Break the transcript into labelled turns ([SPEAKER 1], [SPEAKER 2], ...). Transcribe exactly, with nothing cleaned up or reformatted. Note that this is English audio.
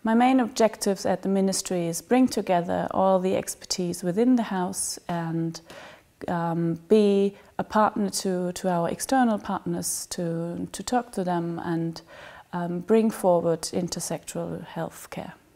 [SPEAKER 1] My main objectives at the ministry is bring together all the expertise within the house and um, be a partner to, to our external partners, to, to talk to them and um, bring forward intersectoral health care.